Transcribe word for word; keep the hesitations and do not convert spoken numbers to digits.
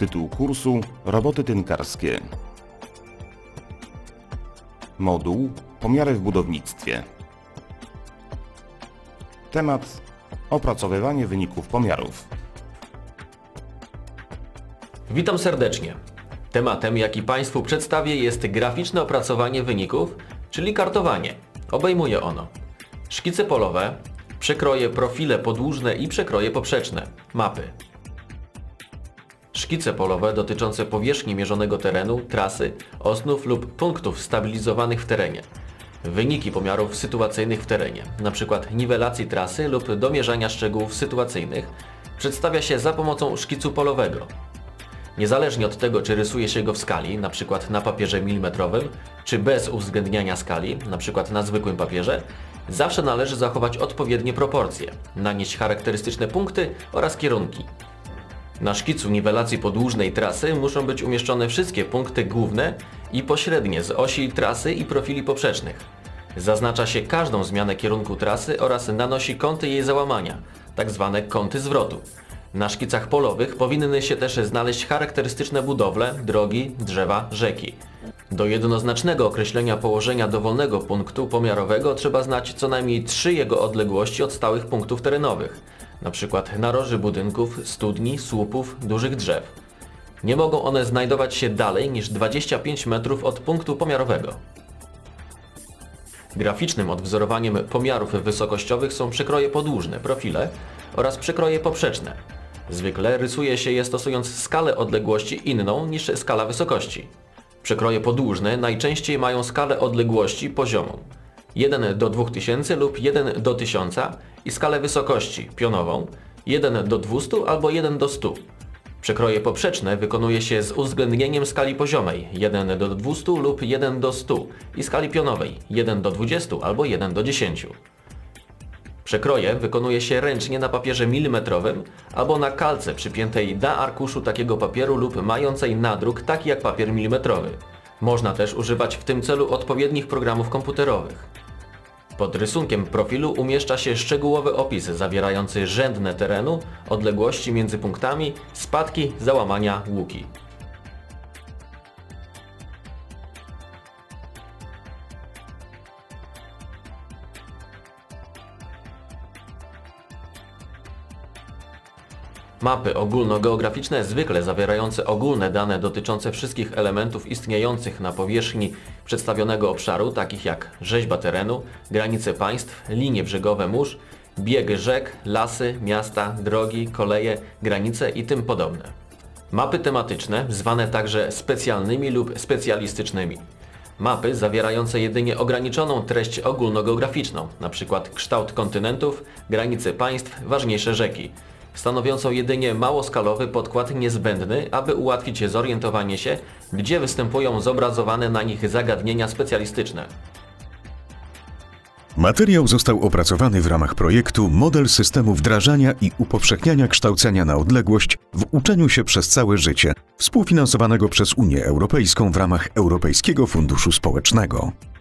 Tytuł kursu: Roboty tynkarskie. Moduł: Pomiary w budownictwie. Temat: opracowywanie wyników pomiarów. Witam serdecznie. Tematem, jaki Państwu przedstawię, jest graficzne opracowanie wyników, czyli kartowanie. Obejmuje ono szkice polowe, przekroje profile podłużne i przekroje poprzeczne, mapy. Szkice polowe dotyczące powierzchni mierzonego terenu, trasy, osnów lub punktów stabilizowanych w terenie. Wyniki pomiarów sytuacyjnych w terenie, np. niwelacji trasy lub domierzania szczegółów sytuacyjnych, przedstawia się za pomocą szkicu polowego. Niezależnie od tego, czy rysuje się go w skali, np. na papierze milimetrowym, czy bez uwzględniania skali, np. na zwykłym papierze, zawsze należy zachować odpowiednie proporcje, nanieść charakterystyczne punkty oraz kierunki. Na szkicu niwelacji podłużnej trasy muszą być umieszczone wszystkie punkty główne i pośrednie z osi trasy i profili poprzecznych. Zaznacza się każdą zmianę kierunku trasy oraz nanosi kąty jej załamania, tak zwane kąty zwrotu. Na szkicach polowych powinny się też znaleźć charakterystyczne budowle, drogi, drzewa, rzeki. Do jednoznacznego określenia położenia dowolnego punktu pomiarowego trzeba znać co najmniej trzy jego odległości od stałych punktów terenowych, np. naroży budynków, studni, słupów, dużych drzew. Nie mogą one znajdować się dalej niż dwadzieścia pięć metrów od punktu pomiarowego. Graficznym odwzorowaniem pomiarów wysokościowych są przekroje podłużne, profile oraz przekroje poprzeczne. Zwykle rysuje się je stosując skalę odległości inną niż skala wysokości. Przekroje podłużne najczęściej mają skalę odległości poziomą jeden do dwóch tysięcy lub jeden do tysiąca i skalę wysokości pionową jeden do dwustu albo jeden do stu. Przekroje poprzeczne wykonuje się z uwzględnieniem skali poziomej jeden do dwustu lub jeden do stu i skali pionowej jeden do dwudziestu albo jeden do dziesięciu. Przekroje wykonuje się ręcznie na papierze milimetrowym albo na kalce przypiętej na arkuszu takiego papieru lub mającej nadruk taki jak papier milimetrowy. Można też używać w tym celu odpowiednich programów komputerowych. Pod rysunkiem profilu umieszcza się szczegółowy opis zawierający rzędne terenu, odległości między punktami, spadki, załamania, łuki. Mapy ogólnogeograficzne, zwykle zawierające ogólne dane dotyczące wszystkich elementów istniejących na powierzchni przedstawionego obszaru, takich jak rzeźba terenu, granice państw, linie brzegowe mórz, bieg rzek, lasy, miasta, drogi, koleje, granice i tym podobne. Mapy tematyczne, zwane także specjalnymi lub specjalistycznymi. Mapy zawierające jedynie ograniczoną treść ogólnogeograficzną, np. kształt kontynentów, granice państw, ważniejsze rzeki. Stanowiącą jedynie małoskalowy podkład niezbędny, aby ułatwić zorientowanie się, gdzie występują zobrazowane na nich zagadnienia specjalistyczne. Materiał został opracowany w ramach projektu Model systemu wdrażania i upowszechniania kształcenia na odległość w uczeniu się przez całe życie, współfinansowanego przez Unię Europejską w ramach Europejskiego Funduszu Społecznego.